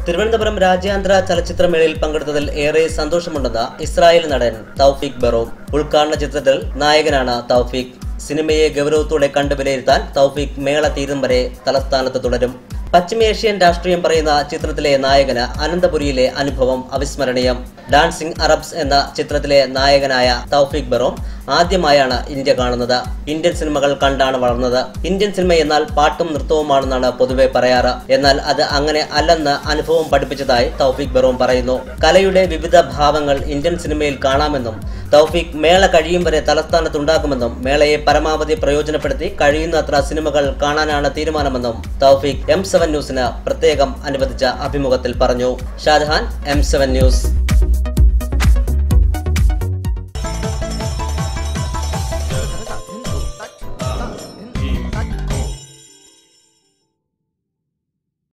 തിരുവനന്തപുരം രാജ്യാന്തര ചലച്ചിത്രമേളയിൽ പങ്കെടുത്തതിൽ ഏറെ സന്തോഷമുണ്ടെന്ന് ഇസ്രായേൽ നടൻ തൗഫീക് ബറോം. ഉദ്ഘാടന ചിത്രത്തിൽ നായകനാണ് തൗഫീക്. സിനിമയെ ഗൗരവത്തോടെ കണ്ടു വിലയിരുത്താൻ തൗഫീക് മേള തീരും വരെ തലസ്ഥാനത്ത് തുടരും. പശ്ചിമേഷ്യൻ രാഷ്ട്രീയം പറയുന്ന ചിത്രത്തിലെ നായകന് അനന്തപുരിയിലെ അനുഭവം അവിസ്മരണീയം. ഡാൻസിംഗ് അറബ്സ് എന്ന ചിത്രത്തിലെ നായകനായ തൗഫീക് ബറോം ആദ്യമായാണ് ഇന്ത്യ കാണുന്നത്. ഇന്ത്യൻ സിനിമകൾ കണ്ടാണ് വളർന്നത്. ഇന്ത്യൻ സിനിമ എന്നാൽ പാട്ടും നൃത്തവുമാണെന്നാണ് പൊതുവെ പറയാറ്. എന്നാൽ അത് അങ്ങനെ അല്ലെന്ന് അനുഭവം പഠിപ്പിച്ചതായി തൗഫീക് ബറോം പറയുന്നു. കലയുടെ വിവിധ ഭാവങ്ങൾ ഇന്ത്യൻ സിനിമയിൽ കാണാമെന്നും തൗഫീക് മേള കഴിയും വരെ തലസ്ഥാനത്തുണ്ടാകുമെന്നും മേളയെ പരമാവധി പ്രയോജനപ്പെടുത്തി കഴിയുന്നത്ര സിനിമകൾ കാണാനാണ് തീരുമാനമെന്നും തൗഫീക് M7 ന്യൂസിന് പ്രത്യേകം അനുവദിച്ച അഭിമുഖത്തിൽ പറഞ്ഞു. Shajahan, M7 news.